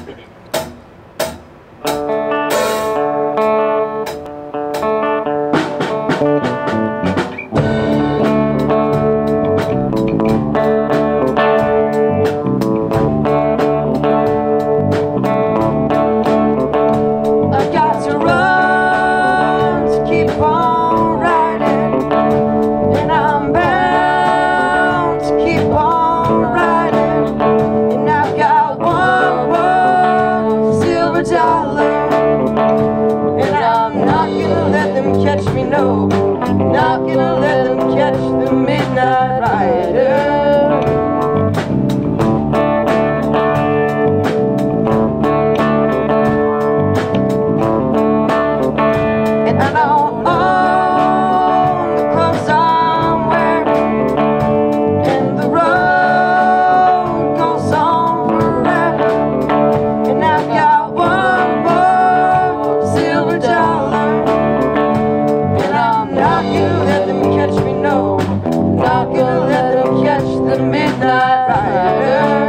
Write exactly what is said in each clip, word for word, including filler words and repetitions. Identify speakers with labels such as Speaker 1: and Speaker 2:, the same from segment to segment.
Speaker 1: Catch me, no, not gonna let them catch the midnight rider. And I don't own the clothes I'm wearing, and the road goes on forever. And I've got one more silver dollar. Not gonna let them catch me, no, not gonna let them catch the midnight rider.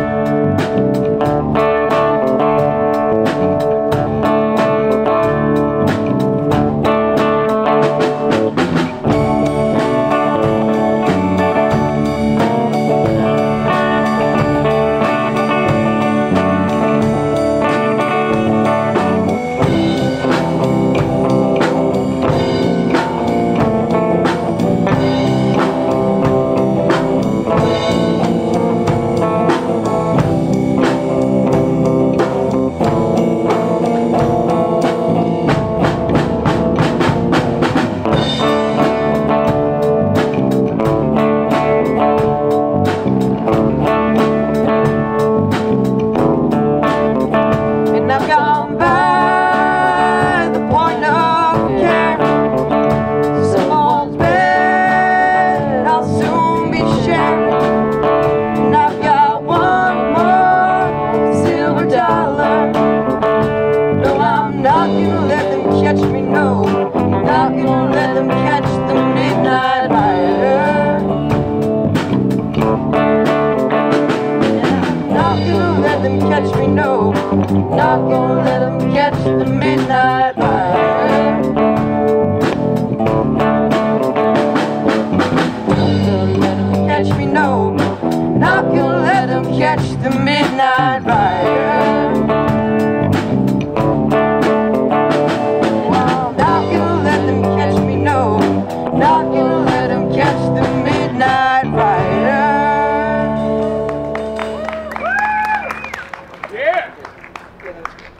Speaker 1: Catch me, no, not gonna let them catch the midnight rider. Not gonna let them catch me, no, not gonna let them catch the midnight rider. Not gonna let them catch me, no, not gonna let them catch the midnight rider. Not gonna let him catch the midnight rider.
Speaker 2: Yeah.